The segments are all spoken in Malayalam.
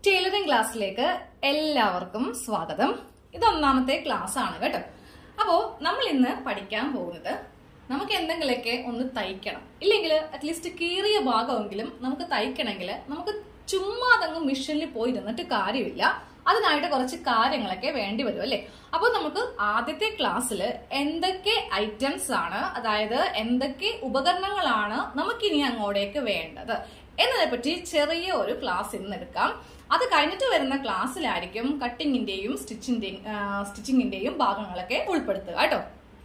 ടൈലറിംഗ് ക്ലാസ്സിലേക്ക് എല്ലാവർക്കും സ്വാഗതം. ഇത് ഒന്നാമത്തെ ക്ലാസ് ആണ് കേട്ടോ. അപ്പോൾ നമ്മൾ ഇന്ന് പഠിക്കാൻ പോകുന്നത് നമുക്ക് എന്തെങ്കിലുമൊക്കെ ഒന്ന് തയ്ക്കണം, ഇല്ലെങ്കിൽ അറ്റ്ലീസ്റ്റ് കീറിയ ഭാഗമെങ്കിലും നമുക്ക് തയ്ക്കണമെങ്കിൽ നമുക്ക് ചുമ്മാ അതങ്ങ് മെഷീനിൽ പോയി ഇരുന്നിട്ട് കാര്യമില്ല. അതിനായിട്ട് കുറച്ച് കാര്യങ്ങളൊക്കെ വേണ്ടി വരും അല്ലേ. അപ്പോൾ നമുക്ക് ആദ്യത്തെ ക്ലാസ്സിൽ എന്തൊക്കെ ഐറ്റംസ് ആണ്, അതായത് എന്തൊക്കെ ഉപകരണങ്ങളാണ് നമുക്കിനി അങ്ങോട്ടേക്ക് വേണ്ടത് എന്നതിനെ പറ്റി ചെറിയ ഒരു ക്ലാസ് ഇന്ന് എടുക്കാം. അത് കഴിഞ്ഞിട്ട് വരുന്ന ക്ലാസ്സിലായിരിക്കും കട്ടിങ്ങിന്റെയും സ്റ്റിച്ചിങ്ങിന്റെയും ഭാഗങ്ങളൊക്കെ ഉൾപ്പെടുത്തുക കേട്ടോ.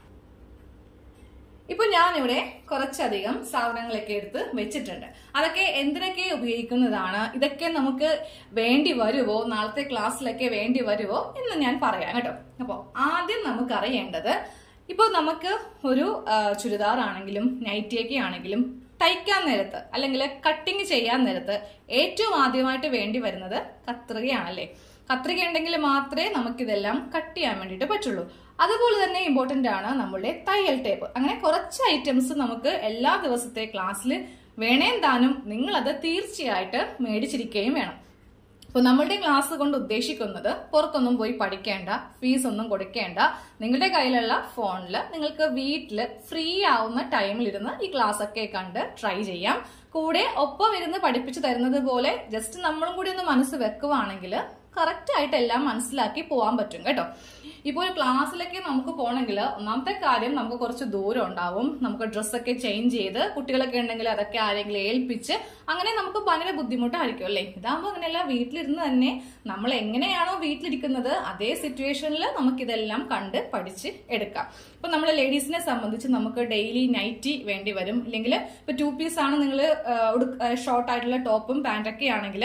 ഇപ്പൊ ഞാനിവിടെ കുറച്ചധികം സാധനങ്ങളൊക്കെ എടുത്ത് വെച്ചിട്ടുണ്ട്. അതൊക്കെ എന്തിനൊക്കെ ഉപയോഗിക്കുന്നതാണ്, ഇതൊക്കെ നമുക്ക് വേണ്ടി വരുവോ, നാളത്തെ ക്ലാസ്സിലൊക്കെ വേണ്ടി വരുവോ എന്ന് ഞാൻ പറയാം കേട്ടോ. അപ്പൊ ആദ്യം നമുക്ക് അറിയേണ്ടത്, ഇപ്പൊ നമുക്ക് ഒരു ചുരിദാർ ആണെങ്കിലും നൈറ്റിയൊക്കെ ആണെങ്കിലും തയ്ക്കാൻ നേരത്ത് അല്ലെങ്കിൽ കട്ടിങ് ചെയ്യാൻ നേരത്ത് ഏറ്റവും ആദ്യമായിട്ട് വേണ്ടി വരുന്നത് കത്രികയാണല്ലേ. കത്രിക ഉണ്ടെങ്കിൽ മാത്രമേ നമുക്കിതെല്ലാം കട്ട് ചെയ്യാൻ വേണ്ടിയിട്ട് പറ്റുള്ളൂ. അതുപോലെ തന്നെ ഇമ്പോർട്ടന്റ് ആണ് നമ്മളുടെ തയ്യൽ ടേപ്പ്. അങ്ങനെ കുറച്ച് ഐറ്റംസ് നമുക്ക് എല്ലാ ദിവസത്തെ ക്ലാസ്സിൽ വേണേം താനും നിങ്ങളത് തീർച്ചയായിട്ട് മേടിച്ചിരിക്കുകയും വേണം. അപ്പൊ നമ്മളുടെ ക്ലാസ് കൊണ്ട് ഉദ്ദേശിക്കുന്നത് പുറത്തൊന്നും പോയി പഠിക്കേണ്ട, ഫീസ് ഒന്നും കൊടുക്കേണ്ട, നിങ്ങളുടെ കയ്യിലുള്ള ഫോണിൽ നിങ്ങൾക്ക് വീട്ടിൽ ഫ്രീ ആവുന്ന ടൈമിലിരുന്ന് ഈ ക്ലാസ് ഒക്കെ കണ്ട് ട്രൈ ചെയ്യാം. കൂടെ ഒപ്പം ഇരുന്ന് പഠിപ്പിച്ചു തരുന്നത് പോലെ ജസ്റ്റ് നമ്മളും കൂടി ഒന്ന് മനസ്സ് വെക്കുവാണെങ്കിൽ കറക്റ്റ് ആയിട്ട് എല്ലാം മനസ്സിലാക്കി പോകാൻ പറ്റും കേട്ടോ. ഇപ്പോൾ ഒരു ക്ലാസ്സിലൊക്കെ നമുക്ക് പോകണമെങ്കിൽ ഒന്നാമത്തെ കാര്യം നമുക്ക് കുറച്ച് ദൂരം ഉണ്ടാവും. നമുക്ക് ഡ്രസ്സൊക്കെ ചേഞ്ച് ചെയ്ത് കുട്ടികളൊക്കെ ഉണ്ടെങ്കിൽ അതൊക്കെ ആരെങ്കിലും ഏൽപ്പിച്ച് അങ്ങനെ നമുക്ക് ഭയങ്കര ബുദ്ധിമുട്ടായിരിക്കും അല്ലേ. ഇതാകുമ്പോൾ അങ്ങനെയല്ല, വീട്ടിലിരുന്ന് തന്നെ നമ്മൾ എങ്ങനെയാണോ വീട്ടിലിരിക്കുന്നത് അതേ സിറ്റുവേഷനിൽ നമുക്കിതെല്ലാം കണ്ട് പഠിച്ച് എടുക്കാം. ഇപ്പൊ നമ്മളെ ലേഡീസിനെ സംബന്ധിച്ച് നമുക്ക് ഡെയിലി നൈറ്റി വേണ്ടി വരും. ഇല്ലെങ്കിൽ ഇപ്പൊ 2 പീസ് ആണ് നിങ്ങൾ ഷോർട്ട് ആയിട്ടുള്ള ടോപ്പും പാന്റൊക്കെ ആണെങ്കിൽ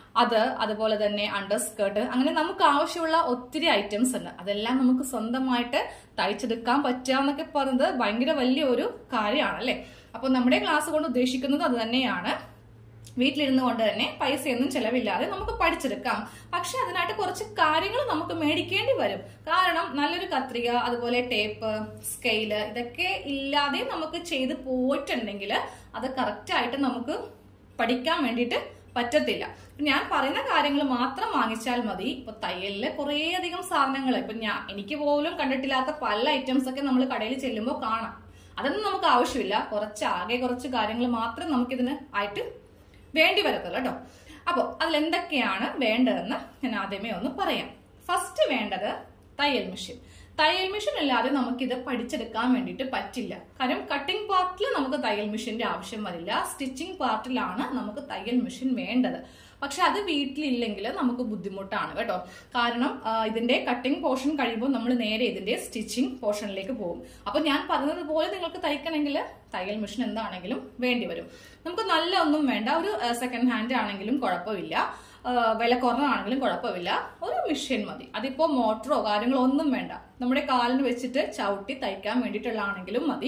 അതുപോലെ തന്നെ അണ്ടർ സ്കേർട്ട്, അങ്ങനെ നമുക്ക് ആവശ്യമുള്ള ഒത്തിരി ഐറ്റംസ് ഉണ്ട്. അതെല്ലാം നമുക്ക് സ്വന്തമായിട്ട് തയ്ച്ചെടുക്കാൻ പറ്റുക എന്നൊക്കെ പറയുന്നത് ഭയങ്കര വലിയൊരു കാര്യമാണ് അല്ലെ. അപ്പൊ നമ്മുടെ ക്ലാസ് കൊണ്ട് ഉദ്ദേശിക്കുന്നത് അത് തന്നെയാണ്. വീട്ടിലിരുന്ന് കൊണ്ട് തന്നെ പൈസയൊന്നും ചെലവില്ലാതെ നമുക്ക് പഠിച്ചെടുക്കാം. പക്ഷെ അതിനായിട്ട് കുറച്ച് കാര്യങ്ങൾ നമുക്ക് മേടിക്കേണ്ടി വരും. കാരണം നല്ലൊരു കത്രിക, അതുപോലെ ടേപ്പ്, സ്കെയില്, ഇതൊക്കെ ഇല്ലാതെ നമുക്ക് ചെയ്ത് പോയിട്ടുണ്ടെങ്കിൽ അത് കറക്റ്റ് ആയിട്ട് നമുക്ക് പഠിക്കാൻ വേണ്ടിയിട്ട് പറ്റത്തില്ല. ഞാൻ പറയുന്ന കാര്യങ്ങൾ മാത്രം വാങ്ങിച്ചാൽ മതി. ഇപ്പൊ തയ്യലില് കുറേ അധികം സാധനങ്ങൾ ഇപ്പൊ എനിക്ക് പോലും കണ്ടിട്ടില്ലാത്ത പല ഐറ്റംസ് ഒക്കെ നമ്മൾ കടയിൽ ചെല്ലുമ്പോൾ കാണാം. അതൊന്നും നമുക്ക് ആവശ്യമില്ല. കുറച്ച് കാര്യങ്ങൾ മാത്രം നമുക്കിതിന് ആയിട്ട് വേണ്ടി വരത്തുള്ളൂ കേട്ടോ. അപ്പൊ അതിലെന്തൊക്കെയാണ് വേണ്ടതെന്ന് ഞാൻ ആദ്യമേ ഒന്ന് പറയാം. ഫസ്റ്റ് വേണ്ടത് തയ്യൽ മെഷീൻ. തയ്യൽ മെഷീൻ ഇല്ലാതെ നമുക്കിത് പഠിച്ചെടുക്കാൻ വേണ്ടിയിട്ട് പറ്റില്ല. കാരണം കട്ടിംഗ് പാർട്ടിൽ നമുക്ക് തയ്യൽ മെഷീന്റെ ആവശ്യം വരില്ല. സ്റ്റിച്ചിങ് പാർട്ടിലാണ് നമുക്ക് തയ്യൽ മെഷീൻ വേണ്ടത്. പക്ഷെ അത് വീട്ടിലില്ലെങ്കിൽ നമുക്ക് ബുദ്ധിമുട്ടാണ് കേട്ടോ. കാരണം ഇതിന്റെ കട്ടിംഗ് പോർഷൻ കഴിയുമ്പോൾ നമ്മൾ നേരെ ഇതിന്റെ സ്റ്റിച്ചിങ് പോർഷനിലേക്ക് പോകും. അപ്പൊ ഞാൻ പറഞ്ഞതുപോലെ നിങ്ങൾക്ക് തയ്ക്കണമെങ്കിൽ തയ്യൽ മെഷീൻ എന്താണെങ്കിലും വേണ്ടി വരും. നമുക്ക് നല്ല ഒന്നും വേണ്ട, ഒരു സെക്കൻഡ് ഹാൻഡ് ആണെങ്കിലും കുഴപ്പമില്ല, വില കുറവാണെങ്കിലും കുഴപ്പമില്ല, ഒരു മെഷീൻ മതി. അതിപ്പോ മോട്ടറോ കാര്യങ്ങളോ ഒന്നും വേണ്ട, നമ്മുടെ കാലിന് വെച്ചിട്ട് ചവിട്ടി തയ്ക്കാൻ വേണ്ടിയിട്ടുള്ളതാണെങ്കിലും മതി.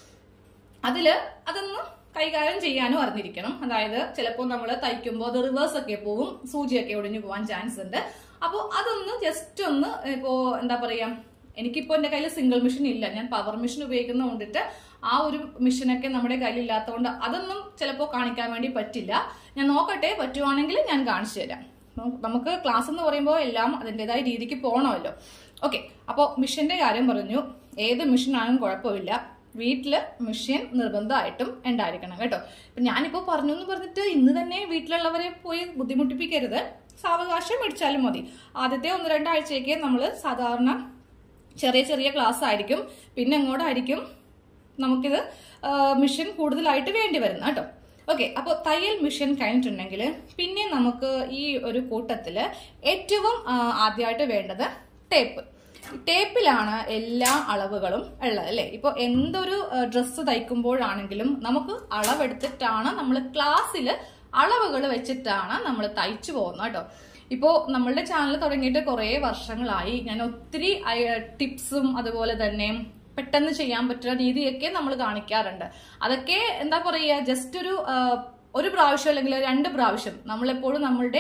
അതൊന്ന് കൈകാര്യം ചെയ്യാനും അറിഞ്ഞിരിക്കണം. അതായത് ചിലപ്പോൾ നമ്മൾ തയ്ക്കുമ്പോൾ അത് റിവേഴ്സ് ഒക്കെ പോവും, സൂചിയൊക്കെ ഒടിഞ്ഞു പോവാൻ ചാൻസ് ഉണ്ട്. അപ്പോൾ അതൊന്ന് ജസ്റ്റ് ഒന്ന് ഇപ്പോ എന്താ പറയാ, എനിക്കിപ്പോ എന്റെ കയ്യിൽ സിംഗിൾ മെഷീൻ ഇല്ല, ഞാൻ പവർ മെഷീൻ ഉപയോഗിക്കുന്ന കൊണ്ടിട്ട് ആ ഒരു മെഷീനൊക്കെ നമ്മുടെ കയ്യിൽ ഇല്ലാത്തതുകൊണ്ട് അതൊന്നും ചിലപ്പോൾ കാണിക്കാൻ വേണ്ടി പറ്റില്ല. ഞാൻ നോക്കട്ടെ, പറ്റുവാണെങ്കിൽ ഞാൻ കാണിച്ചു തരാം. നമുക്ക് ക്ലാസ് എന്ന് പറയുമ്പോൾ എല്ലാം അതിൻ്റെതായ രീതിക്ക് പോകണമല്ലോ. ഓക്കെ, അപ്പോൾ മെഷീന്റെ കാര്യം പറഞ്ഞു. ഏത് മെഷീൻ ആണെങ്കിലും കുഴപ്പമില്ല, വീട്ടില് മെഷീൻ നിർബന്ധമായിട്ടും ഉണ്ടായിരിക്കണം കേട്ടോ. ഇപ്പൊ ഞാനിപ്പോ പറഞ്ഞു എന്ന് പറഞ്ഞിട്ട് ഇന്ന് തന്നെ വീട്ടിലുള്ളവരെ പോയി ബുദ്ധിമുട്ടിപ്പിക്കരുത്. സാവകാശം മേടിച്ചാലും മതി. ആദ്യത്തെ 1-2 ആഴ്ചയൊക്കെ നമ്മൾ സാധാരണ ചെറിയ ക്ലാസ് ആയിരിക്കും. പിന്നെ അങ്ങോട്ടായിരിക്കും നമുക്കിത് മെഷീൻ കൂടുതലായിട്ട് വേണ്ടി വരുന്നത് കേട്ടോ. ഓക്കെ, അപ്പോൾ തയ്യൽ മെഷീൻ കഴിഞ്ഞിട്ടുണ്ടെങ്കിൽ പിന്നെ നമുക്ക് ഈ ഒരു കൂട്ടത്തില് ഏറ്റവും ആദ്യമായിട്ട് വേണ്ടത് ടേപ്പ്. ടേപ്പിലാണ് എല്ലാ അളവുകളും ഉള്ളത് അല്ലെ. ഇപ്പൊ എന്തൊരു ഡ്രസ്സ് തയ്ക്കുമ്പോഴാണെങ്കിലും നമുക്ക് അളവെടുത്തിട്ടാണ് നമ്മൾ ക്ലാസ്സിൽ അളവുകൾ വെച്ചിട്ടാണ് നമ്മൾ തയ്ച്ചു പോകുന്നത് കേട്ടോ. ഇപ്പോ നമ്മളുടെ ചാനൽ തുടങ്ങിയിട്ട് കുറെ വർഷങ്ങളായി. ഞാൻ ഒത്തിരി ടിപ്സും അതുപോലെ തന്നെ പെട്ടെന്ന് ചെയ്യാൻ പറ്റുന്ന രീതിയൊക്കെ നമ്മൾ കാണിക്കാറുണ്ട്. അതൊക്കെ എന്താ പറയുക, ജസ്റ്റ് ഒരു പ്രാവശ്യം അല്ലെങ്കിൽ 2 പ്രാവശ്യം നമ്മളെപ്പോഴും നമ്മളുടെ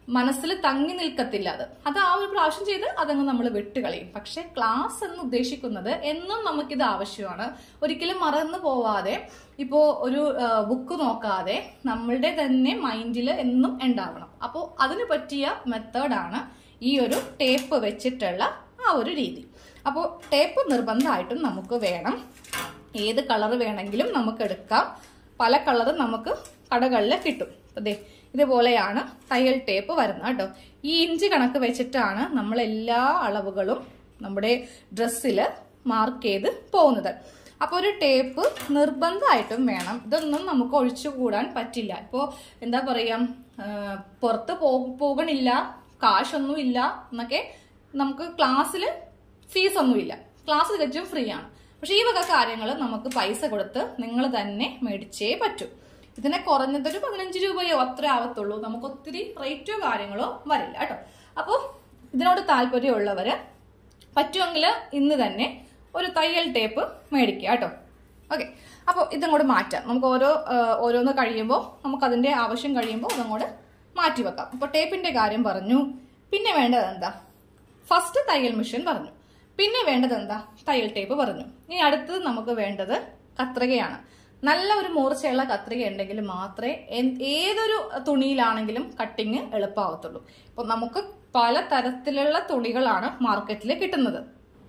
മനസ്സിൽ തങ്ങി നിൽക്കത്തില്ല. അത് ആ ഒരു പ്രാവശ്യം ചെയ്ത് അതങ്ങ് നമ്മൾ വിട്ടുകളയും. പക്ഷെ ക്ലാസ് എന്ന് ഉദ്ദേശിക്കുന്നത് എന്നും നമുക്കിത് ആവശ്യമാണ്. ഒരിക്കലും മറന്നു പോവാതെ, ഇപ്പോ ഒരു ബുക്ക് നോക്കാതെ നമ്മളുടെ തന്നെ മൈൻഡിൽ എന്നും ഉണ്ടാവണം. അപ്പോൾ അതിന് പറ്റിയ മെത്തേഡാണ് ഈ ഒരു ടേപ്പ് വെച്ചിട്ടുള്ള ആ ഒരു രീതി. അപ്പോൾ ടേപ്പ് നിർബന്ധമായിട്ടും നമുക്ക് വേണം. ഏത് കളർ വേണമെങ്കിലും നമുക്ക് എടുക്കാം. പല കളർ നമുക്ക് കടകളിൽ കിട്ടും. അതെ, ഇതുപോലെയാണ് തയ്യൽ ടേപ്പ് വരുന്നത് കേട്ടോ. ഈ ഇഞ്ച് കണക്ക് വെച്ചിട്ടാണ് നമ്മൾ എല്ലാ അളവുകളും നമ്മുടെ ഡ്രസ്സിൽ മാർക്ക് ചെയ്ത് പോകുന്നത്. അപ്പോൾ ഒരു ടേപ്പ് നിർബന്ധമായിട്ടും വേണം. ഇതൊന്നും നമുക്ക് ഒഴിച്ചുകൂടാൻ പറ്റില്ല. ഇപ്പോൾ എന്താ പറയാ, പുറത്ത് പോകണില്ല, കാശൊന്നും ഇല്ല എന്നൊക്കെ, നമുക്ക് ക്ലാസ്സിൽ ഫീസൊന്നുമില്ല, ക്ലാസ് തികച്ചും ഫ്രീ ആണ്. പക്ഷെ ഈ വക കാര്യങ്ങൾ നമുക്ക് പൈസ കൊടുത്ത് നിങ്ങൾ തന്നെ മേടിച്ചേ പറ്റൂ. ഇതിനെ കുറഞ്ഞതൊരു 15 രൂപയോ അത്ര ആവത്തുള്ളൂ. നമുക്ക് ഒത്തിരി റേറ്റോ കാര്യങ്ങളോ വരില്ല കേട്ടോ. അപ്പോൾ ഇതിനോട് താല്പര്യമുള്ളവര് പറ്റുമെങ്കിൽ ഇന്ന് തന്നെ ഒരു തയ്യൽ ടേപ്പ് മേടിക്കുക കേട്ടോ. ഓക്കെ, അപ്പോൾ ഇതങ്ങോട്ട് മാറ്റാം. നമുക്ക് ഓരോന്ന് കഴിയുമ്പോൾ, നമുക്കതിൻ്റെ ആവശ്യം കഴിയുമ്പോൾ അതങ്ങോട്ട് മാറ്റി വെക്കാം. അപ്പോൾ ടേപ്പിന്റെ കാര്യം പറഞ്ഞു. പിന്നെ വേണ്ടത് എന്താ? ഫസ്റ്റ് തയ്യൽ മെഷീൻ പറഞ്ഞു. പിന്നെ വേണ്ടത് എന്താ? തയ്യൽ ടേപ്പ് പറഞ്ഞു. ഇനി അടുത്തത് നമുക്ക് വേണ്ടത് കത്രികയാണ്. നല്ല ഒരു മൂർച്ചയുള്ള കത്രിക ഉണ്ടെങ്കിൽ മാത്രമേ ഏതൊരു തുണിയിലാണെങ്കിലും കട്ടിങ് എളുപ്പമാവത്തുള്ളൂ. ഇപ്പൊ നമുക്ക് പല തരത്തിലുള്ള തുണികളാണ് മാർക്കറ്റിൽ കിട്ടുന്നത്.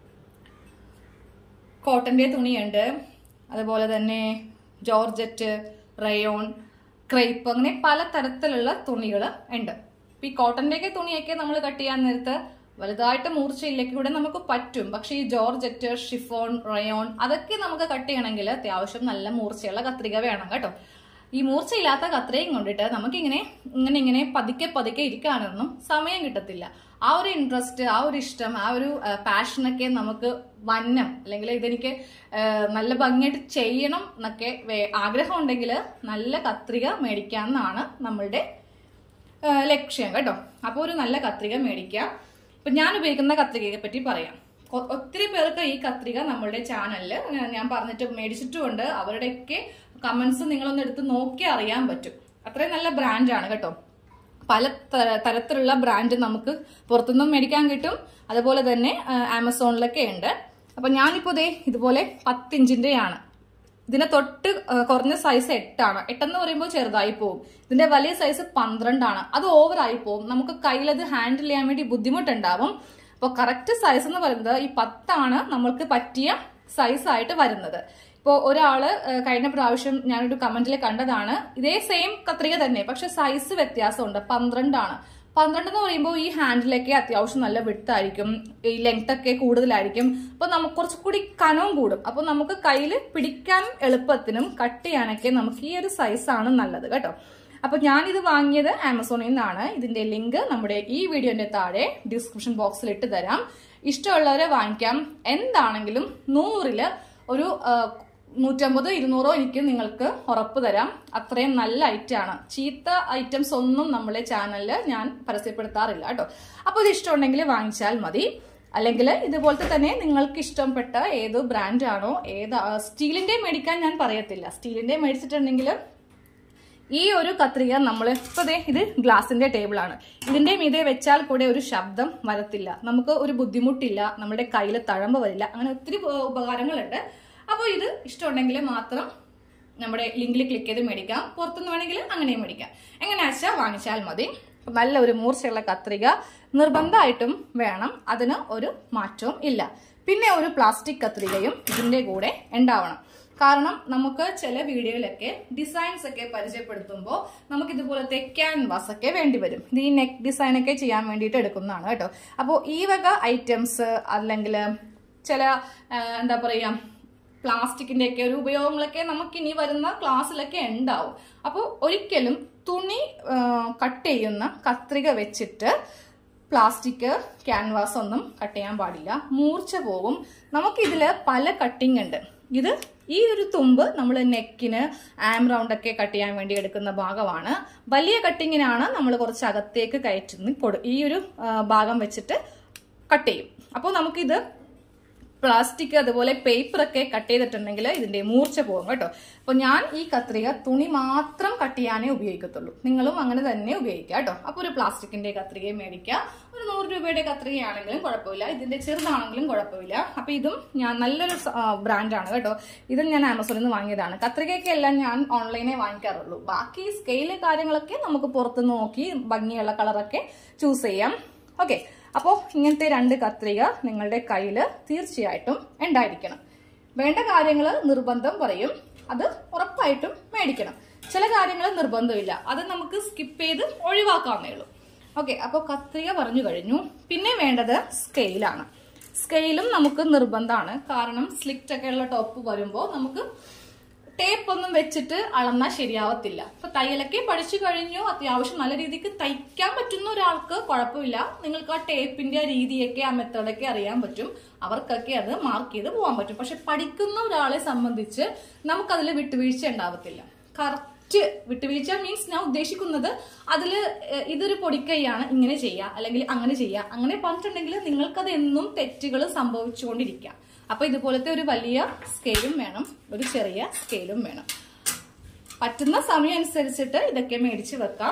കോട്ടന്റെ തുണിയുണ്ട്, അതുപോലെ തന്നെ ജോർജറ്റ്, റയോൺ, ക്രേപ്പ്, അങ്ങനെ പല തരത്തിലുള്ള തുണികൾ ഉണ്ട്. ഈ കോട്ടന്റെയൊക്കെ തുണിയൊക്കെ നമ്മൾ കട്ട് ചെയ്യാൻ നേരത്ത് വലുതായിട്ട് മൂർച്ചയിലേക്ക് കൂടെ നമുക്ക് പറ്റും. പക്ഷെ ഈ ജോർജറ്റ്, ഷിഫോൺ, റയോൺ അതൊക്കെ നമുക്ക് കട്ട് ചെയ്യണമെങ്കിൽ അത്യാവശ്യം നല്ല മൂർച്ചയുള്ള കത്രിക വേണം കേട്ടോ. ഈ മൂർച്ചയില്ലാത്ത കത്രികയും കൊണ്ടിട്ട് നമുക്കിങ്ങനെ ഇങ്ങനെ പതുക്കെ ഇരിക്കാനൊന്നും സമയം കിട്ടത്തില്ല. ആ ഒരു ഇൻട്രസ്റ്റ്, ആ ഒരു ഇഷ്ടം, ആ ഒരു പാഷനൊക്കെ നമുക്ക് വന്നം, അല്ലെങ്കിൽ ഇതെനിക്ക് നല്ല ഭംഗിയായിട്ട് ചെയ്യണം എന്നൊക്കെ ആഗ്രഹം ഉണ്ടെങ്കിൽ നല്ല കത്രിക മേടിക്കാമെന്നാണ് നമ്മളുടെ ലക്ഷ്യം കേട്ടോ. അപ്പോൾ ഒരു നല്ല കത്രിക മേടിക്കുക. ഇപ്പൊ ഞാൻ ഉപയോഗിക്കുന്ന കത്രികയെ പറ്റി പറയാം. ഒത്തിരി പേർക്ക് ഈ കത്രിക നമ്മളുടെ ചാനലിൽ ഞാൻ പറഞ്ഞിട്ട് മേടിച്ചിട്ടുമുണ്ട്. അവരുടെയൊക്കെ കമന്റ്സ് നിങ്ങളൊന്ന് എടുത്ത് നോക്കി അറിയാൻ പറ്റും. അത്രയും നല്ല ബ്രാൻഡാണ് കേട്ടോ. പല തരത്തിലുള്ള ബ്രാൻഡ് നമുക്ക് പുറത്തുനിന്നും മേടിക്കാൻ കിട്ടും. അതുപോലെ തന്നെ ആമസോണിലൊക്കെ ഉണ്ട്. അപ്പൊ ഞാനിപ്പോ ഇതുപോലെ 10 ഇഞ്ചിന്റെയാണ്. ഇതിന്റെ തൊട്ട് കുറഞ്ഞ സൈസ് 8 ആണ്. 8 എന്ന് പറയുമ്പോൾ ചെറുതായി പോകും. ഇതിന്റെ വലിയ സൈസ് 12 ആണ്. അത് ഓവറായി പോകും. നമുക്ക് കയ്യിൽ അത് ഹാൻഡിൽ ചെയ്യാൻ വേണ്ടി ബുദ്ധിമുട്ടുണ്ടാവും. അപ്പോൾ കറക്റ്റ് സൈസ് എന്ന് പറയുന്നത് ഈ 10 ആണ് നമ്മൾക്ക് പറ്റിയ സൈസ് ആയിട്ട് വരുന്നത്. ഇപ്പോൾ ഒരാള് കഴിഞ്ഞ പ്രാവശ്യം ഞാനൊരു കമന്റിൽ കണ്ടതാണ്, ഇതേ സെയിം കത്രിക തന്നെ, പക്ഷെ സൈസ് വ്യത്യാസമുണ്ട്. 12 ആണ്. 12 എന്ന് പറയുമ്പോൾ ഈ ഹാൻഡിലൊക്കെ അത്യാവശ്യം നല്ല വിട്ടായിരിക്കും, ഈ ലെങ്ത് ഒക്കെ കൂടുതലായിരിക്കും. അപ്പൊ നമുക്ക് കുറച്ചുകൂടി കനവും കൂടും. അപ്പൊ നമുക്ക് കയ്യിൽ പിടിക്കാൻ എളുപ്പത്തിനും കട്ട് ചെയ്യാനൊക്കെ നമുക്ക് ഈ ഒരു സൈസാണ് നല്ലത് കേട്ടോ. അപ്പൊ ഞാനിത് വാങ്ങിയത് ആമസോണിൽ നിന്നാണ്. ഇതിന്റെ ലിങ്ക് നമ്മുടെ ഈ വീഡിയോന്റെ താഴെ ഡിസ്ക്രിപ്ഷൻ ബോക്സിൽ ഇട്ട് തരാം. ഇഷ്ടമുള്ളവരെ വാങ്ങിക്കാം. എന്താണെങ്കിലും 100ൽ ഒരു 150-200 എനിക്ക് നിങ്ങൾക്ക് ഉറപ്പ് തരാം. അത്രയും നല്ല ഐറ്റമാണ്. ചീത്ത ഐറ്റംസ് ഒന്നും നമ്മളെ ചാനലിൽ ഞാൻ പരസ്യപ്പെടുത്താറില്ല കേട്ടോ. അപ്പോൾ ഇത് ഇഷ്ടമുണ്ടെങ്കിൽ വാങ്ങിച്ചാൽ മതി. അല്ലെങ്കിൽ ഇതുപോലത്തെ തന്നെ നിങ്ങൾക്ക് ഇഷ്ടപ്പെട്ട ഏത് ബ്രാൻഡാണോ, സ്റ്റീലിന്റെ മേടിക്കാൻ ഞാൻ പറയത്തില്ല. സ്റ്റീലിന്റെ മേടിച്ചിട്ടുണ്ടെങ്കിൽ ഈ ഒരു കത്രിക നമ്മൾ ഇത് ഗ്ലാസിന്റെ ടേബിളാണ്. ഇതിന്റെ മീതെ വെച്ചാൽ കൂടെ ഒരു ശബ്ദം വരത്തില്ല, നമുക്ക് ഒരു ബുദ്ധിമുട്ടില്ല, നമ്മുടെ കയ്യിൽ തഴമ്പ് വരില്ല. അങ്ങനെ ഒത്തിരി ഉപകാരങ്ങളുണ്ട്. അപ്പോൾ ഇത് ഇഷ്ടമുണ്ടെങ്കിൽ മാത്രം നമ്മുടെ ലിങ്കിൽ ക്ലിക്ക് ചെയ്ത് മേടിക്കാം. പുറത്തുനിന്ന് വേണമെങ്കിൽ അങ്ങനെയും മേടിക്കാം. എങ്ങനെ വെച്ചാൽ വാങ്ങിച്ചാൽ മതി. നല്ല ഒരു മൂർച്ചയുള്ള കത്രിക നിർബന്ധമായിട്ടും വേണം. അതിന് ഒരു മാറ്റവും ഇല്ല. പിന്നെ ഒരു പ്ലാസ്റ്റിക് കത്രികയും ഇതിന്റെ കൂടെ ഉണ്ടാവണം. കാരണം നമുക്ക് ചില വീഡിയോയിലൊക്കെ ഡിസൈൻസ് ഒക്കെ പരിചയപ്പെടുത്തുമ്പോൾ നമുക്ക് ഇതുപോലത്തെ ക്യാൻവാസ് ഒക്കെ വേണ്ടി വരും. ഇത് ഈ നെക്ക് ഡിസൈൻ ഒക്കെ ചെയ്യാൻ വേണ്ടിയിട്ട് എടുക്കുന്നതാണ് കേട്ടോ. അപ്പോൾ ഈ വക ഐറ്റംസ് അല്ലെങ്കിൽ ചില എന്താ പറയാ പ്ലാസ്റ്റിക്കിന്റെ ഒക്കെ ഒരു ഉപയോഗങ്ങളൊക്കെ നമുക്ക് ഇനി വരുന്ന ക്ലാസ്സിലൊക്കെ ഉണ്ടാവും. അപ്പോൾ ഒരിക്കലും തുണി കട്ട് ചെയ്യുന്ന കത്രിക വെച്ചിട്ട് പ്ലാസ്റ്റിക് ക്യാൻവാസ് ഒന്നും കട്ട് ചെയ്യാൻ പാടില്ല. മൂർച്ച പോകും. നമുക്കിതില് പല കട്ടിങ് ഉണ്ട്. ഇത് ഈ ഒരു തുമ്പ് നമ്മൾ നെക്കിന് ആം റൗണ്ട് ഒക്കെ കട്ട് ചെയ്യാൻ വേണ്ടി എടുക്കുന്ന ഭാഗമാണ്. വലിയ കട്ടിങ്ങിനാണ് നമ്മൾ കുറച്ച് അകത്തേക്ക് കയറ്റുന്ന ഈ ഒരു ഭാഗം വെച്ചിട്ട് കട്ട് ചെയ്യും. അപ്പോൾ നമുക്കിത് പ്ലാസ്റ്റിക് അതുപോലെ പേപ്പർ ഒക്കെ കട്ട് ചെയ്തിട്ടുണ്ടെങ്കിൽ ഇതിന്റെ മൂർച്ച പോകും കേട്ടോ. അപ്പൊ ഞാൻ ഈ കത്രിക തുണി മാത്രം കട്ട് ചെയ്യാനേ ഉപയോഗിക്കത്തുള്ളൂ. നിങ്ങളും അങ്ങനെ തന്നെ ഉപയോഗിക്കുക കേട്ടോ. അപ്പൊ ഒരു പ്ലാസ്റ്റിക്കിന്റെ കത്രിക മേടിക്കുക. ഒരു 100 രൂപയുടെ കത്രികയാണെങ്കിലും കുഴപ്പമില്ല, ഇതിന്റെ ചെറുതാണെങ്കിലും കുഴപ്പമില്ല. അപ്പൊ ഇതും ഞാൻ നല്ലൊരു ബ്രാൻഡാണ് കേട്ടോ. ഇതും ഞാൻ ആമസോണിൽ നിന്ന് വാങ്ങിയതാണ്. കത്രികയൊക്കെ എല്ലാം ഞാൻ ഓൺലൈനെ വാങ്ങിക്കാറുള്ളൂ. ബാക്കി സ്കെയില് കാര്യങ്ങളൊക്കെ നമുക്ക് പുറത്തുനിന്ന് നോക്കി ഭംഗിയുള്ള കളറൊക്കെ ചൂസ് ചെയ്യാം. ഓക്കെ, അപ്പോൾ ഇങ്ങനത്തെ 2 കത്രിക നിങ്ങളുടെ കയ്യിൽ തീർച്ചയായിട്ടും ഉണ്ടായിരിക്കണം. വേണ്ട കാര്യങ്ങൾ നിർബന്ധം പറയും, അത് ഉറപ്പായിട്ടും മേടിക്കണം. ചില കാര്യങ്ങൾ നിർബന്ധമില്ല, അത് നമുക്ക് സ്കിപ്പ് ചെയ്ത് ഒഴിവാക്കാവുന്നേ ഉള്ളൂ. ഓക്കെ, അപ്പോൾ കത്രിക പറഞ്ഞു കഴിഞ്ഞു. പിന്നെ വേണ്ടത് സ്കെയിലാണ്. സ്കെയിലും നമുക്ക് നിർബന്ധമാണ്. കാരണം സ്ലിറ്റ് ഒക്കെ ഉള്ള ടോപ്പ് വരുമ്പോൾ നമുക്ക് ടേപ്പ് ഒന്നും വെച്ചിട്ട് അളന്നാൽ ശരിയാവത്തില്ല. അപ്പൊ തയ്യലൊക്കെ പഠിച്ചു കഴിഞ്ഞു, അത്യാവശ്യം നല്ല രീതിക്ക് തയ്ക്കാൻ പറ്റുന്ന ഒരാൾക്ക് കുഴപ്പമില്ല. നിങ്ങൾക്ക് ആ ടേപ്പിന്റെ രീതിയൊക്കെ ആ മെത്തേഡൊക്കെ അറിയാൻ പറ്റും, അവർക്കൊക്കെ അത് മാർക്ക് ചെയ്ത് പോകാൻ പറ്റും. പക്ഷെ പഠിക്കുന്ന ഒരാളെ സംബന്ധിച്ച് നമുക്കതിൽ വിട്ടുവീഴ്ച ഉണ്ടാവത്തില്ല. കറക്റ്റ് വിട്ടുവീഴ്ച മീൻസ് ഞാൻ ഉദ്ദേശിക്കുന്നത് അതില് ഇതൊരു പൊടിക്കൈയാണ്, ഇങ്ങനെ ചെയ്യുക അല്ലെങ്കിൽ അങ്ങനെ ചെയ്യുക, അങ്ങനെ പറഞ്ഞിട്ടുണ്ടെങ്കിൽ നിങ്ങൾക്കത് എന്നും തെറ്റുകൾ സംഭവിച്ചുകൊണ്ടിരിക്കാം. അപ്പൊ ഇതുപോലത്തെ ഒരു വലിയ സ്കെയിലും വേണം, ഒരു ചെറിയ സ്കെയിലും വേണം. പറ്റുന്ന സമയം അനുസരിച്ചിട്ട് ഇതൊക്കെ മേടിച്ച് വെക്കാം.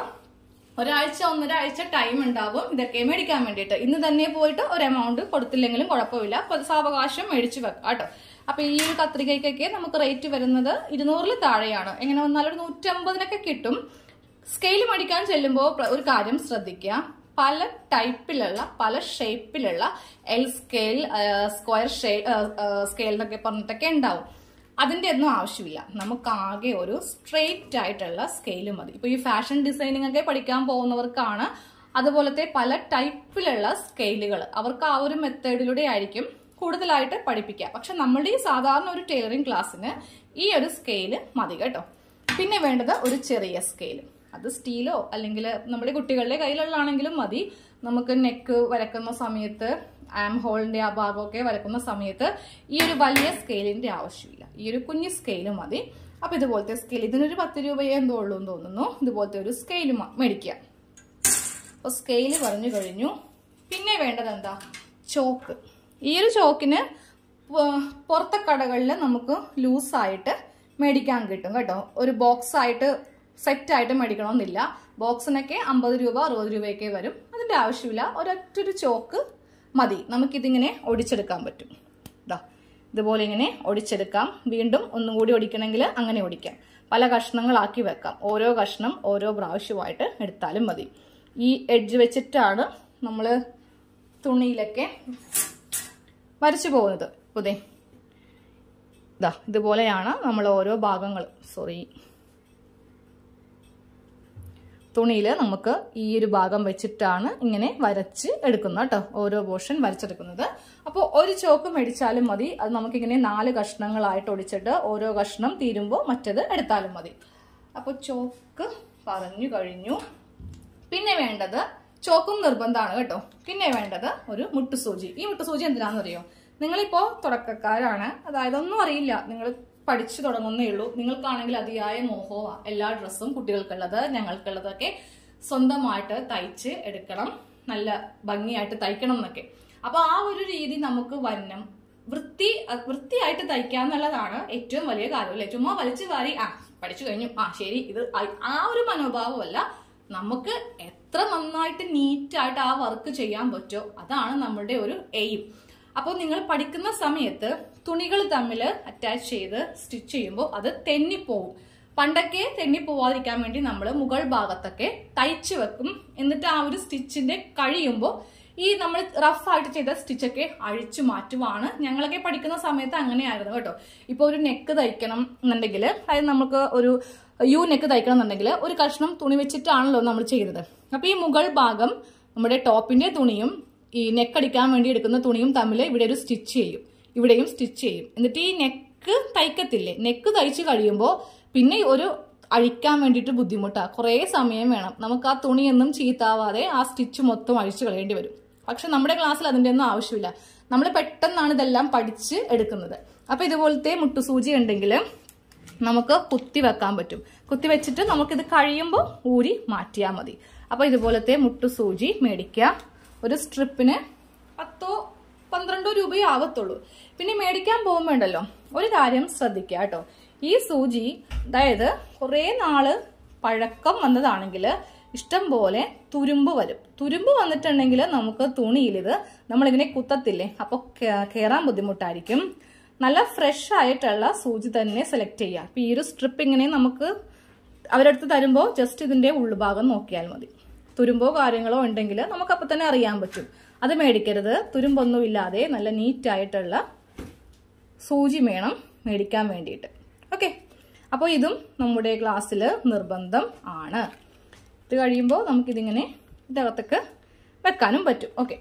1-1.5 ആഴ്ച ടൈം ഉണ്ടാവും ഇതൊക്കെ മേടിക്കാൻ വേണ്ടിയിട്ട്. ഇന്ന് തന്നെ പോയിട്ട് ഒരു എമൗണ്ട് കൊടുത്തില്ലെങ്കിലും കുഴപ്പമില്ല, സാവകാശം മേടിച്ച് വെക്കാം കേട്ടോ. അപ്പൊ ഈ ഒരു കത്രികയ്ക്കൊക്കെ നമുക്ക് റേറ്റ് വരുന്നത് 200 താഴെയാണ്. എങ്ങനെ വന്നാലും ഒരു 150 കിട്ടും. സ്കെയിൽ മേടിക്കാൻ ചെല്ലുമ്പോൾ ഒരു കാര്യം ശ്രദ്ധിക്കുക, പല ടൈപ്പിലുള്ള പല ഷേപ്പിലുള്ള എൽ സ്കെയിൽ, സ്ക്വയർ സ്കെയിൽ എന്നൊക്കെ പറഞ്ഞിട്ടൊക്കെ ഉണ്ടാവും. അതിന്റെ ഒന്നും ആവശ്യമില്ല, നമുക്ക് ആകെ ഒരു സ്ട്രെയിറ്റ് ആയിട്ടുള്ള സ്കെയിൽ മതി. ഇപ്പൊ ഈ ഫാഷൻ ഡിസൈനിങ് ഒക്കെ പഠിക്കാൻ പോകുന്നവർക്കാണ് അതുപോലത്തെ പല ടൈപ്പിലുള്ള സ്കെയിലുകൾ, അവർക്ക് ആ ഒരു മെത്തേഡിലൂടെ ആയിരിക്കും കൂടുതലായിട്ട് പഠിപ്പിക്കുക. പക്ഷെ നമ്മളുടെ ഈ സാധാരണ ഒരു ടൈലറിംഗ് ക്ലാസ്സിന് ഈ ഒരു സ്കെയില് മതി കേട്ടോ. പിന്നെ വേണ്ടത് ഒരു ചെറിയ സ്കെയിൽ, അത് സ്റ്റീലോ അല്ലെങ്കിൽ നമ്മുടെ കുട്ടികളുടെ കയ്യിലുള്ളതാണെങ്കിലും മതി. നമുക്ക് നെക്ക് വരക്കുന്ന സമയത്ത്, ആം ഹോളിന്റെ ആ ഭാഗമൊക്കെ വരക്കുന്ന സമയത്ത് ഈ ഒരു വലിയ സ്കെയിലിന്റെ ആവശ്യമില്ല, ഈ ഒരു കുഞ്ഞു സ്കെയിൽ മതി. അപ്പൊ ഇതുപോലത്തെ സ്കെയിൽ, ഇതിനൊരു 10 രൂപയേ എന്തോ ഉള്ളൂ എന്ന് തോന്നുന്നു. ഇതുപോലത്തെ ഒരു സ്കെയിൽ മേടിക്കുക. അപ്പൊ സ്കെയില് പറഞ്ഞു കഴിഞ്ഞു. പിന്നെ വേണ്ടത് എന്താ, ചോക്ക്. ഈ ഒരു ചോക്കിന് പുറത്തെ കടകളിൽ നമുക്ക് ലൂസായിട്ട് മേടിക്കാൻ കിട്ടും കേട്ടോ. ഒരു ബോക്സ് ആയിട്ട് സെറ്റായിട്ട് മേടിക്കണമെന്നില്ല. ബോക്സിനൊക്കെ 50 രൂപ 60 രൂപയൊക്കെ വരും. അതിന്റെ ആവശ്യമില്ല, ഒരൊറ്റൊരു ചോക്ക് മതി. നമുക്കിതിങ്ങനെ ഒടിച്ചെടുക്കാൻ പറ്റും. ഇതുപോലെ ഇങ്ങനെ ഒടിച്ചെടുക്കാം. വീണ്ടും ഒന്നുകൂടി ഒടിക്കണമെങ്കിൽ അങ്ങനെ ഒടിക്കാം. പല കഷ്ണങ്ങളാക്കി വെക്കാം. ഓരോ കഷ്ണം ഓരോ പ്രാവശ്യമായിട്ട് എടുത്താലും മതി. ഈ എഡ്ജ് വെച്ചിട്ടാണ് നമ്മൾ തുണിയിലൊക്കെ വരച്ചു പോകുന്നത്. ഇതുപോലെയാണ് നമ്മൾ ഓരോ ഭാഗങ്ങൾ തുണിയിൽ നമുക്ക് ഈ ഒരു ഭാഗം വെച്ചിട്ടാണ് ഇങ്ങനെ വരച്ച് എടുക്കുന്നത് കേട്ടോ, ഓരോ പോർഷൻ വരച്ചെടുക്കുന്നത്. അപ്പോൾ ഒരു ചോക്ക് മേടിച്ചാലും മതി. അത് നമുക്കിങ്ങനെ 4 കഷ്ണങ്ങളായിട്ട് ഒടിച്ചിട്ട് ഓരോ കഷ്ണം തീരുമ്പോൾ മറ്റത് എടുത്താലും മതി. അപ്പോൾ ചോക്ക് പറഞ്ഞു കഴിഞ്ഞു. പിന്നെ വേണ്ടത്, ചോക്കും നിർബന്ധമാണ് കേട്ടോ. പിന്നെ വേണ്ടത് ഒരു മുട്ടുസൂചി. ഈ മുട്ടുസൂചി എന്തിനാണെന്നറിയോ? നിങ്ങളിപ്പോ തുടക്കക്കാരാണ്, അതായത് ഒന്നും അറിയില്ല, നിങ്ങൾ പഠിച്ചു തുടങ്ങുന്നേ ഉള്ളൂ. നിങ്ങൾക്കാണെങ്കിൽ അതിയായ മോഹമാണ് എല്ലാ ഡ്രസ്സും, കുട്ടികൾക്കുള്ളത് ഞങ്ങൾക്കുള്ളതൊക്കെ സ്വന്തമായിട്ട് തയ്ച്ച് എടുക്കണം, നല്ല ഭംഗിയായിട്ട് തയ്ക്കണം എന്നൊക്കെ. അപ്പൊ ആ ഒരു രീതി നമുക്ക് വരണം. വൃത്തിയായിട്ട് തയ്ക്കാന്നുള്ളതാണ് ഏറ്റവും വലിയ കാര്യം അല്ലെ. ചുമ്മാ വലിച്ചു വാരി പഠിച്ചു കഴിഞ്ഞു ശരി ഇത് ആ ഒരു മനോഭാവമല്ല. നമുക്ക് എത്ര നന്നായിട്ട് നീറ്റായിട്ട് ആ വർക്ക് ചെയ്യാൻ പറ്റുമോ അതാണ് നമ്മളുടെ ഒരു എയിം. അപ്പോൾ നിങ്ങൾ പഠിക്കുന്ന സമയത്ത് തുണികൾ തമ്മിൽ അറ്റാച്ച് ചെയ്ത് സ്റ്റിച്ച് ചെയ്യുമ്പോൾ അത് തെന്നിപ്പോവും. പണ്ടൊക്കെ തെന്നിപ്പോവാതിരിക്കാൻ വേണ്ടി നമ്മൾ മുകൾ ഭാഗത്തൊക്കെ തയ്ച്ചു വെക്കും. എന്നിട്ട് ആ ഒരു സ്റ്റിച്ചിന്റെ കഴിയുമ്പോൾ ഈ നമ്മൾ റഫായിട്ട് ചെയ്ത സ്റ്റിച്ചൊക്കെ അഴിച്ചു മാറ്റുവാണ്. ഞങ്ങളൊക്കെ പഠിക്കുന്ന സമയത്ത് അങ്ങനെയായിരുന്നു കേട്ടോ. ഇപ്പൊ ഒരു നെക്ക് തയ്ക്കണം എന്നുണ്ടെങ്കിൽ, അതായത് നമുക്ക് ഒരു യു നെക്ക് തയ്ക്കണം എന്നുണ്ടെങ്കിൽ ഒരു കഷ്ണം തുണി വെച്ചിട്ടാണല്ലോ നമ്മൾ ചെയ്യുന്നത്. അപ്പൊ ഈ മുകൾ ഭാഗം നമ്മുടെ ടോപ്പിന്റെ തുണിയും ഈ നെക്ക് അടിക്കാൻ വേണ്ടി എടുക്കുന്ന തുണിയും തമ്മിൽ ഇവിടെ ഒരു സ്റ്റിച്ച് ചെയ്യും, ഇവിടെയും സ്റ്റിച്ച് ചെയ്യും. എന്നിട്ട് ഈ നെക്ക് തയ്ക്കത്തില്ലേ, നെക്ക് തയ്ച്ച് കഴിയുമ്പോൾ പിന്നെ ഒരു അഴിക്കാൻ വേണ്ടിയിട്ട് ബുദ്ധിമുട്ടാണ്, കുറേ സമയം വേണം. നമുക്ക് ആ തുണിയൊന്നും ചീത്താവാതെ ആ സ്റ്റിച്ച് മൊത്തം അഴിച്ചു കളയേണ്ടി വരും. പക്ഷെ നമ്മുടെ ക്ലാസ്സിൽ അതിന്റെ ഒന്നും ആവശ്യമില്ല, നമ്മൾ പെട്ടെന്നാണ് ഇതെല്ലാം പഠിച്ച് എടുക്കുന്നത്. അപ്പൊ ഇതുപോലത്തെ മുട്ടുസൂചി ഉണ്ടെങ്കിൽ നമുക്ക് കുത്തി വെക്കാൻ പറ്റും. കുത്തി വെച്ചിട്ട് നമുക്കിത് കഴിയുമ്പോൾ ഊരി മാറ്റിയാൽ മതി. അപ്പൊ ഇതുപോലത്തെ മുട്ടുസൂചി മേടിക്കുക. ഒരു സ്ട്രിപ്പിന് 10 12 രൂപയേ ആവത്തുള്ളൂ. പിന്നെ മേടിക്കാൻ പോകുമ്പോണ്ടല്ലോ ഒരു കാര്യം ശ്രദ്ധിക്കുക കേട്ടോ. ഈ സൂചി അതായത് കുറേ നാള് പഴക്കം വന്നതാണെങ്കിൽ ഇഷ്ടം പോലെ തുരുമ്പ് വരും. തുരുമ്പ് വന്നിട്ടുണ്ടെങ്കിൽ നമുക്ക് തുണിയിൽ ഇത് നമ്മളിങ്ങനെ കുത്തത്തില്ലേ, അപ്പോൾ കയറാൻ ബുദ്ധിമുട്ടായിരിക്കും. നല്ല ഫ്രഷ് ആയിട്ടുള്ള സൂചി തന്നെ സെലക്ട് ചെയ്യുക. അപ്പൊ ഈ ഒരു സ്ട്രിപ്പ് ഇങ്ങനെ നമുക്ക് അവരടുത്ത് തരുമ്പോൾ ജസ്റ്റ് ഇതിന്റെ ഉൾഭാഗം നോക്കിയാൽ മതി. തുരുമ്പോ കാര്യങ്ങളോ ഉണ്ടെങ്കിൽ നമുക്കപ്പോൾ തന്നെ അറിയാൻ പറ്റും. അത് മേടിക്കരുത്. തുരുമ്പൊന്നും ഇല്ലാതെ നല്ല നീറ്റായിട്ടുള്ള സൂചി വേണം മേടിക്കാൻ വേണ്ടിയിട്ട്. ഓക്കെ, അപ്പോൾ ഇതും നമ്മുടെ ക്ലാസ്സിൽ നിർബന്ധം ആണ്. ഇത് കഴിയുമ്പോൾ നമുക്കിതിങ്ങനെ ഇതിനകത്തൊക്കെ വെക്കാനും പറ്റും. ഓക്കെ,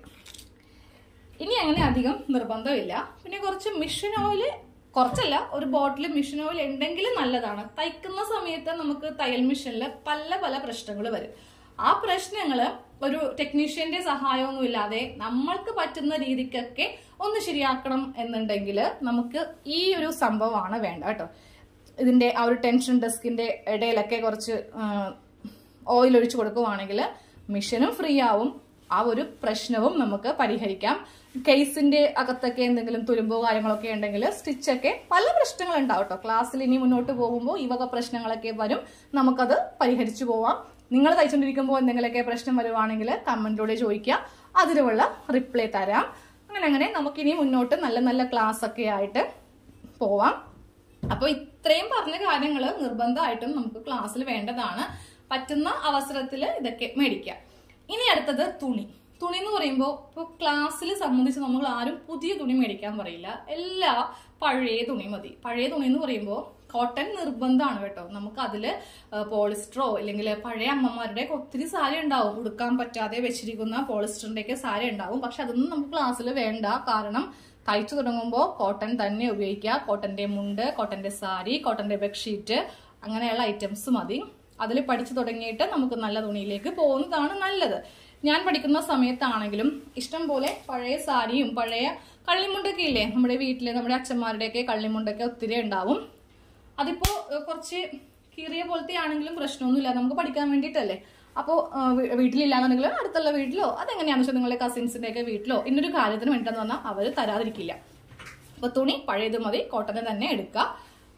ഇനി അങ്ങനെ അധികം നിർബന്ധമില്ല. പിന്നെ കുറച്ച് മിഷൻ ഓയിൽ, കുറച്ചല്ല, ഒരു ബോട്ടിൽ മിഷൻ ഓയിൽ ഉണ്ടെങ്കിൽ നല്ലതാണ്. തയ്ക്കുന്ന സമയത്ത് നമുക്ക് തയ്യൽ മിഷനിൽ പല പല പ്രശ്നങ്ങൾ വരും. ആ പ്രശ്നങ്ങള് ഒരു ടെക്നീഷ്യന്റെ സഹായമൊന്നും ഇല്ലാതെ നമ്മൾക്ക് പറ്റുന്ന രീതിക്കൊക്കെ ഒന്ന് ശരിയാക്കണം എന്നുണ്ടെങ്കിൽ നമുക്ക് ഈ ഒരു സംഭവമാണ് വേണ്ട കേട്ടോ. ഇതിന്റെ ആ ഒരു ടെൻഷൻ ഡെസ്കിന്റെ ഇടയിലൊക്കെ കുറച്ച് ഓയിൽ ഒഴിച്ചു കൊടുക്കുവാണെങ്കിൽ മിഷനും ഫ്രീ ആവും, ആ ഒരു പ്രശ്നവും നമുക്ക് പരിഹരിക്കാം. കേസിന്റെ അകത്തൊക്കെ എന്തെങ്കിലും തുരുമ്പോ കാര്യങ്ങളൊക്കെ ഉണ്ടെങ്കിൽ സ്റ്റിച്ചൊക്കെ പല പ്രശ്നങ്ങൾ ഉണ്ടാവും കേട്ടോ. ക്ലാസ്സിൽ ഇനി മുന്നോട്ട് പോകുമ്പോൾ ഈ വക പ്രശ്നങ്ങളൊക്കെ വരും, നമുക്കത് പരിഹരിച്ചു പോവാം. നിങ്ങൾ തയ്ച്ചുകൊണ്ടിരിക്കുമ്പോൾ എന്തെങ്കിലുമൊക്കെ പ്രശ്നം വരുവാണെങ്കിൽ കമന്റിലൂടെ ചോദിക്കുക, അതിനുള്ള റിപ്ലൈ തരാം. അങ്ങനെ നമുക്കിനി മുന്നോട്ട് നല്ല നല്ല ക്ലാസ് ഒക്കെ ആയിട്ട് പോവാം. അപ്പോൾ ഇത്രയും പറഞ്ഞ കാര്യങ്ങൾ നിർബന്ധമായിട്ടും നമുക്ക് ക്ലാസ്സിൽ വേണ്ടതാണ്. പറ്റുന്ന അവസരത്തിൽ ഇതൊക്കെ മേടിക്കാം. ഇനി അടുത്തത് തുണി. തുണി എന്ന് പറയുമ്പോൾ ഇപ്പോൾ ക്ലാസ്സിൽ സംബന്ധിച്ച് നമ്മൾ ആരും പുതിയ തുണി മേടിക്കാൻ പറയില്ല, എല്ലാ പഴയ തുണി മതി. പഴയ തുണി എന്ന് പറയുമ്പോൾ കോട്ടൺ നിർബന്ധമാണ് കേട്ടോ. നമുക്ക് അതില് പോളിസ്റ്ററോ അല്ലെങ്കിൽ പഴയ അമ്മമാരുടെ ഒത്തിരി സാരി ഉണ്ടാവും, ഉടുക്കാൻ പറ്റാതെ വെച്ചിരിക്കുന്ന പോളിസ്റ്ററിന്റെ ഒക്കെ സാരി ഉണ്ടാവും. പക്ഷെ അതൊന്നും നമുക്ക് ക്ലാസ്സിൽ വേണ്ട. കാരണം തയ്ച്ചു തുടങ്ങുമ്പോൾ കോട്ടൺ തന്നെ ഉപയോഗിക്കുക. കോട്ടന്റെ മുണ്ട്, കോട്ടന്റെ സാരി, കോട്ടന്റെ ബെഡ്ഷീറ്റ്, അങ്ങനെയുള്ള ഐറ്റംസ് മതി. അതിൽ പഠിച്ചു തുടങ്ങിയിട്ട് നമുക്ക് നല്ല തുണിയിലേക്ക് പോകുന്നതാണ് നല്ലത്. ഞാൻ പഠിക്കുന്ന സമയത്താണെങ്കിലും ഇഷ്ടം പോലെ പഴയ സാരിയും പഴയ കള്ളിമുണ്ടൊക്കെ ഇല്ലേ, നമ്മുടെ വീട്ടിലെ നമ്മുടെ അച്ഛന്മാരുടെയൊക്കെ കള്ളിമുണ്ടൊക്കെ ഒത്തിരി ഉണ്ടാവും. അതിപ്പോ കുറച്ച് കീറിയ പോലത്തെ ആണെങ്കിലും പ്രശ്നമൊന്നുമില്ല, നമുക്ക് പഠിക്കാൻ വേണ്ടിയിട്ടല്ലേ. അപ്പോൾ വീട്ടിലില്ലാന്നുണ്ടെങ്കിൽ അടുത്തുള്ള വീട്ടിലോ അതെങ്ങനെയാണെന്ന് വെച്ചാൽ നിങ്ങളുടെ കസിൻസിന്റെ ഒക്കെ വീട്ടിലോ ഇന്നൊരു കാര്യത്തിന് വേണ്ടിട്ടെന്ന് പറഞ്ഞാൽ അവർ തരാതിരിക്കില്ല. അപ്പൊ തുണി പഴയത് മതി, കോട്ടനെ തന്നെ എടുക്കുക.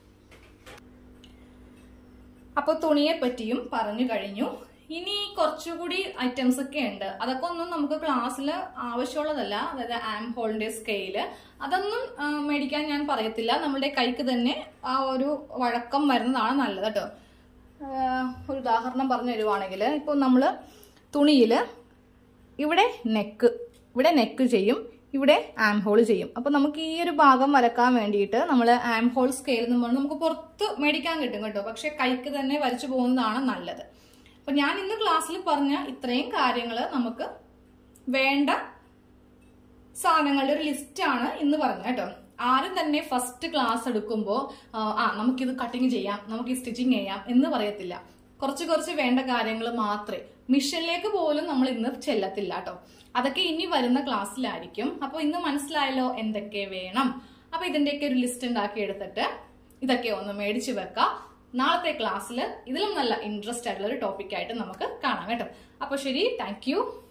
അപ്പൊ തുണിയെ പറ്റിയും പറഞ്ഞു കഴിഞ്ഞു. ഇനി കുറച്ചുകൂടി ഐറ്റംസ് ഒക്കെ ഉണ്ട്. അതൊക്കെ ഒന്നും നമുക്ക് ക്ലാസ്സിൽ ആവശ്യമുള്ളതല്ല. അതായത് ആം ഹോളിന്റെ സ്കെയില് അതൊന്നും മേടിക്കാൻ ഞാൻ പറയത്തില്ല. നമ്മുടെ കൈക്ക് തന്നെ ആ ഒരു വഴക്കം വരുന്നതാണ് നല്ലത് കേട്ടോ. ഒരു ഉദാഹരണം പറഞ്ഞു തരുവാണെങ്കിൽ ഇപ്പൊ നമ്മള് തുണിയില് ഇവിടെ നെക്ക് ചെയ്യും, ഇവിടെ ആം ഹോൾ ചെയ്യും. അപ്പൊ നമുക്ക് ഈ ഒരു ഭാഗം വരക്കാൻ വേണ്ടിയിട്ട് നമ്മൾ ആം ഹോൾ സ്കെയിൽ എന്ന് പറഞ്ഞാൽ നമുക്ക് പുറത്ത് മേടിക്കാൻ കിട്ടും കേട്ടോ. പക്ഷെ കൈക്ക് തന്നെ വരച്ചു പോകുന്നതാണ് നല്ലത്. അപ്പൊ ഞാൻ ഇന്ന് ക്ലാസ്സിൽ പറഞ്ഞ ഇത്രയും കാര്യങ്ങൾ നമുക്ക് വേണ്ട സാധനങ്ങളുടെ ഒരു ലിസ്റ്റാണ് ഇന്ന് പറഞ്ഞത് കേട്ടോ. ആരും തന്നെ ഫസ്റ്റ് ക്ലാസ് എടുക്കുമ്പോൾ നമുക്കിത് കട്ടിങ് ചെയ്യാം, നമുക്ക് ഈ സ്റ്റിച്ചിങ് ചെയ്യാം എന്ന് പറയത്തില്ല. കുറച്ച് വേണ്ട കാര്യങ്ങൾ മാത്രമേ. മിഷനിലേക്ക് പോലും നമ്മൾ ഇന്ന് ചെല്ലത്തില്ല കേട്ടോ. അതൊക്കെ ഇനി വരുന്ന ക്ലാസ്സിലായിരിക്കും. അപ്പൊ ഇന്ന് മനസ്സിലായല്ലോ എന്തൊക്കെ വേണം. അപ്പൊ ഇതിന്റെയൊക്കെ ഒരു ലിസ്റ്റ് ഉണ്ടാക്കി എടുത്തിട്ട് ഇതൊക്കെ ഒന്ന് മേടിച്ചു വെക്കാം. നാളത്തെ ക്ലാസ്സിൽ ഇതിലും നല്ല ഇൻട്രസ്റ്റ് ആയിട്ടുള്ള ഒരു ടോപ്പിക്കായിട്ട് നമുക്ക് കാണാം കേട്ടോ. അപ്പൊ ശരി, താങ്ക് യു.